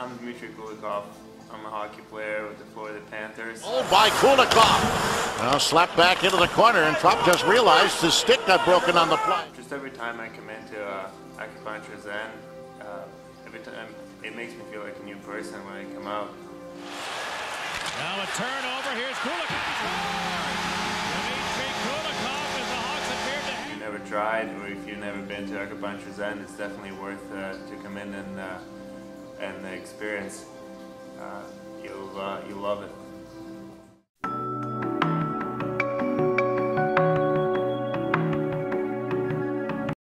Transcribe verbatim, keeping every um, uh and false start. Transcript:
I'm Dmitry Kulikov. I'm a hockey player with the Florida Panthers. Oh, by Kulikov. Well, slapped back into the corner, and Trump just realized his stick got broken on the play. Just every time I come into uh, Acupuncture Zen, uh, every time it makes me feel like a new person when I come out. Now a turnover. Here's Kulikov. Dmitry Kulikov as the Hawks appear to have. If you've never tried, or if you've never been to Acupuncture Zen, it's definitely worth uh, to come in and uh, and experience. Uh, you'll uh, you'll love it.